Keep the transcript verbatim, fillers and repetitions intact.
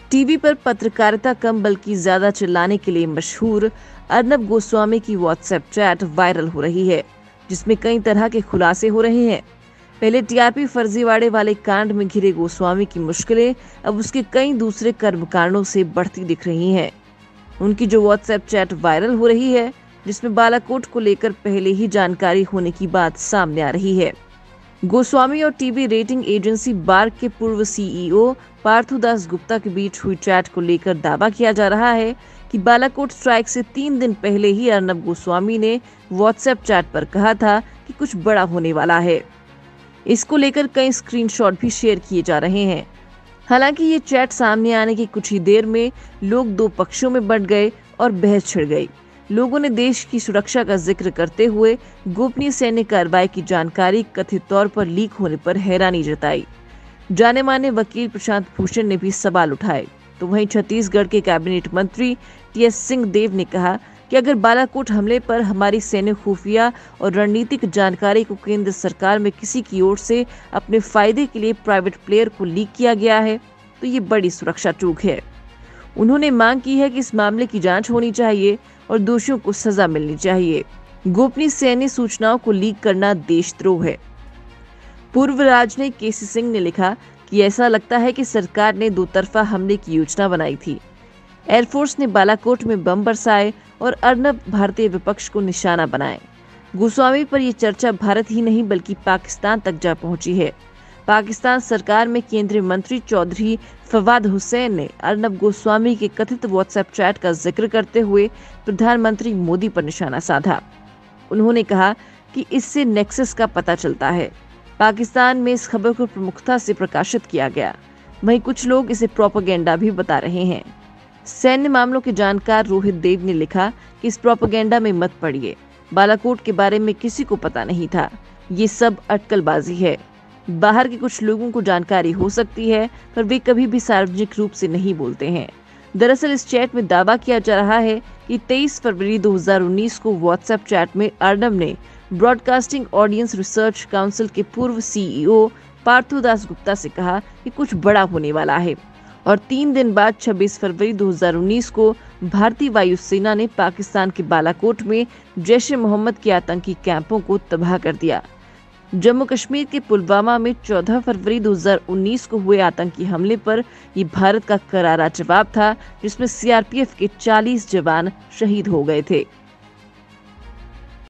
TV पर पत्रकारिता कम बल्कि ज्यादा चिल्लाने के लिए मशहूर अर्नब गोस्वामी की व्हाट्सएप चैट वायरल हो रही है, जिसमें कई तरह के खुलासे हो रहे हैं। पहले टीआरपी फर्जीवाड़े वाले कांड में घिरे गोस्वामी की मुश्किलें अब उसके कई दूसरे कर्मकांडों से बढ़ती दिख रही हैं। उनकी जो व्हाट्सएप चैट वायरल हो रही है, जिसमें बालाकोट को लेकर पहले ही जानकारी होने की बात सामने आ रही है। गोस्वामी और टीवी रेटिंग एजेंसी बार्क के पूर्व सीईओ पार्थू दास गुप्ता के बीच हुई चैट को लेकर दावा किया जा रहा है कि बालाकोट स्ट्राइक से तीन दिन पहले ही अर्नब गोस्वामी ने व्हाट्सएप चैट पर कहा था कि कुछ बड़ा होने वाला है। इसको लेकर कई स्क्रीनशॉट भी शेयर किए जा रहे हैं। हालांकि ये चैट सामने आने की कुछ ही देर में लोग दो पक्षों में बंट गए और बहस छिड़ गई। लोगों ने देश की सुरक्षा का जिक्र करते हुए गोपनीय सैन्य कार्रवाई की जानकारी कथित तौर पर लीक होने पर हैरानी जताई। जाने माने वकील प्रशांत भूषण ने भी सवाल उठाए, तो वहीं छत्तीसगढ़ के कैबिनेट मंत्री टी एस सिंहदेव ने कहा कि अगर बालाकोट हमले पर हमारी सैन्य खुफिया और रणनीतिक जानकारी को केंद्र सरकार में किसी की ओर से अपने फायदे के लिए प्राइवेट प्लेयर को लीक किया गया है, तो ये बड़ी सुरक्षा चूक है। उन्होंने मांग की है कि इस मामले की जांच होनी चाहिए और दोषियों को सजा मिलनी चाहिए। गोपनीय सैन्य सूचनाओं को लीक करना देशद्रोह है। पूर्व राजनयिक के सी सिंह ने लिखा कि ऐसा लगता है कि सरकार ने दो तरफा हमले की योजना बनाई थी। एयरफोर्स ने बालाकोट में बम बरसाए और अर्नब भारतीय विपक्ष को निशाना बनाए। गोस्वामी पर यह चर्चा भारत ही नहीं बल्कि पाकिस्तान तक जा पहुंची है। पाकिस्तान सरकार में केंद्रीय मंत्री चौधरी फवाद हुसैन ने अर्नब गोस्वामी के कथित व्हाट्सएप चैट का जिक्र करते हुए प्रधानमंत्री मोदी पर निशाना साधा। उन्होंने कहा कि इससे नेक्सस का पता चलता है। पाकिस्तान में इस खबर को प्रमुखता से प्रकाशित किया गया। वहीं कुछ लोग इसे प्रोपेगेंडा भी बता रहे हैं। सैन्य मामलों के जानकार रोहित देव ने लिखा कि इस प्रोपेगेंडा में मत पड़िए। बालाकोट के बारे में किसी को पता नहीं था। ये सब अटकलबाजी है। बाहर के कुछ लोगों को जानकारी हो सकती है, पर वे कभी भी सार्वजनिक रूप से नहीं बोलते हैं। दरअसल इस चैट में दावा किया जा रहा है कि तेईस फरवरी दो हज़ार उन्नीस को व्हाट्सएप चैट में अर्नब ने ब्रॉडकास्टिंग ऑडियंस रिसर्च काउंसिल के पूर्व सीईओ पार्थू दास गुप्ता से कहा कि कुछ बड़ा होने वाला है, और तीन दिन बाद छब्बीस फरवरी दो हज़ार उन्नीस को भारतीय वायुसेना ने पाकिस्तान के बालाकोट में जैश ए मोहम्मद के आतंकी कैंपों को तबाह कर दिया। जम्मू कश्मीर के पुलवामा में चौदह फरवरी दो हज़ार उन्नीस को हुए आतंकी हमले पर ये भारत का करारा जवाब था, जिसमें सी आर पी एफ के चालीस जवान शहीद हो गए थे।